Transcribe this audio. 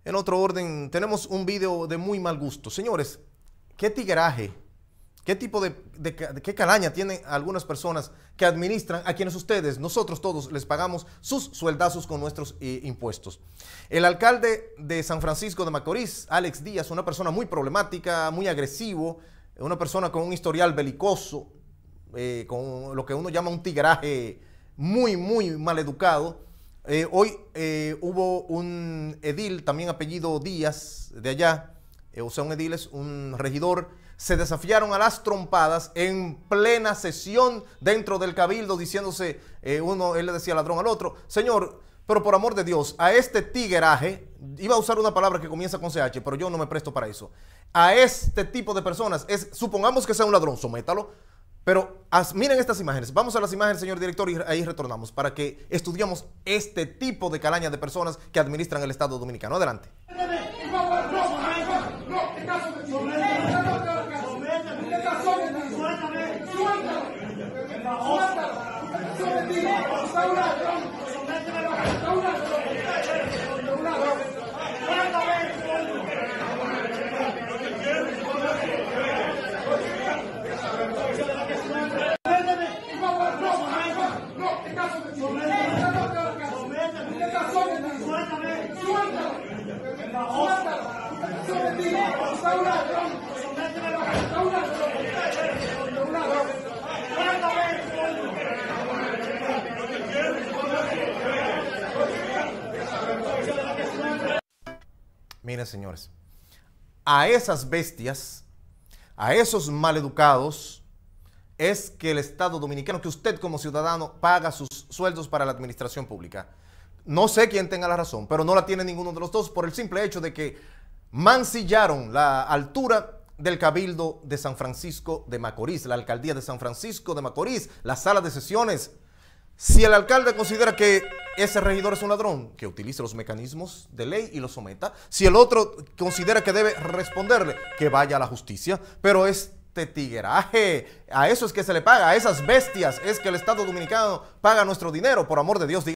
En otro orden, tenemos un video de muy mal gusto. Señores, qué tigueraje, qué tipo qué calaña tienen algunas personas que administran a quienes ustedes, nosotros todos, les pagamos sus sueldazos con nuestros impuestos. El alcalde de San Francisco de Macorís, Alex Díaz, una persona muy problemática, muy agresivo, una persona con un historial belicoso, con lo que uno llama un tigueraje muy mal educado. Hoy hubo un edil, también apellido Díaz, de allá, o sea, un edil es un regidor, se desafiaron a las trompadas en plena sesión dentro del cabildo, diciéndose, él le decía ladrón al otro. Señor, pero por amor de Dios, a este tigueraje, iba a usar una palabra que comienza con CH, pero yo no me presto para eso. A este tipo de personas, supongamos que sea un ladrón, sométalo. Pero miren estas imágenes, vamos a las imágenes, señor director, y ahí retornamos para que estudiemos este tipo de calaña de personas que administran el Estado Dominicano. Adelante. Miren, señores, a esas bestias, a esos maleducados, es que el Estado Dominicano, que usted como ciudadano paga sus sueldos para la administración pública. No sé quién tenga la razón, pero no la tiene ninguno de los dos por el simple hecho de que mancillaron la altura del Cabildo de San Francisco de Macorís, la alcaldía de San Francisco de Macorís, la sala de sesiones. Si el alcalde considera que ese regidor es un ladrón, que utilice los mecanismos de ley y lo someta. Si el otro considera que debe responderle, que vaya a la justicia. Pero este tigueraje, a eso es que se le paga, a esas bestias es que el Estado Dominicano paga nuestro dinero, por amor de Dios.